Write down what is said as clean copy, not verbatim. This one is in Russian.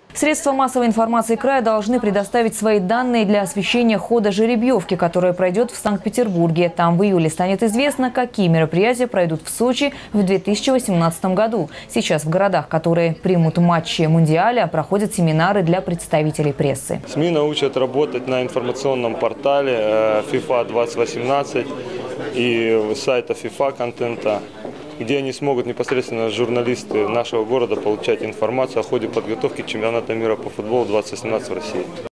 Средства массовой информации края должны предоставить свои данные для освещения хода жеребьевки, которая пройдет в Санкт-Петербурге. Там в июле станет известно, какие мероприятия пройдут в Сочи в 2018 году. Сейчас в городах, которые примут матчи Мундиаля, проходят семинары для представителей прессы. СМИ научат работать на информационном портале FIFA 2018 и сайта FIFA контента, где они смогут непосредственно, журналисты нашего города, получать информацию о ходе подготовки чемпионата мира по футболу 2018 в России.